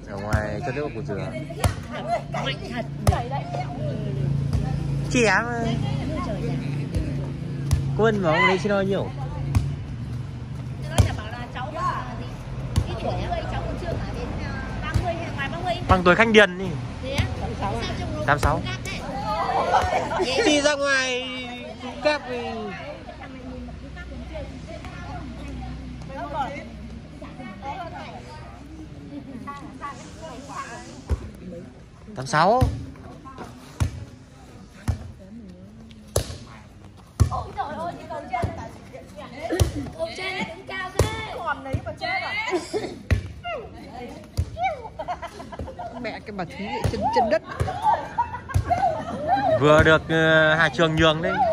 ở ngoài cất nước củ dừa. Mạnh thật. Trẻ mà. Quân mà ông lấy xin bao nhiêu? Bằng tuổi Khanh Điền đi. 86. Đi ra ngoài cáp thì 86. Ôi trời ơi, chị còn trên ôi trên nó cũng cao thế. Còn đấy mà chết rồi. Mẹ cái bà Thúy chân đất. Vừa được Hà Trường nhường đấy.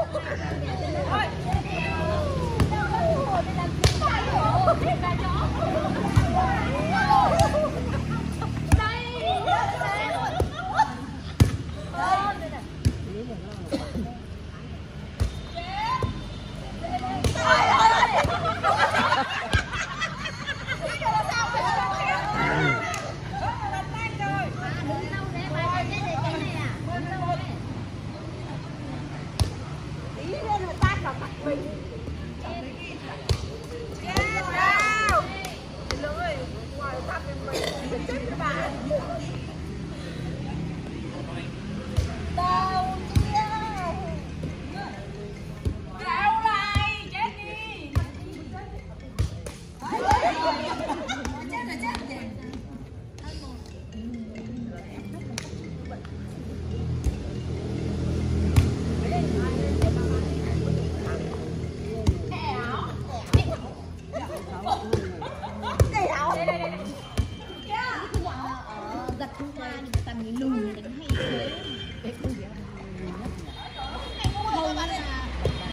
Gật hôm qua thì tầm lùi đánh hay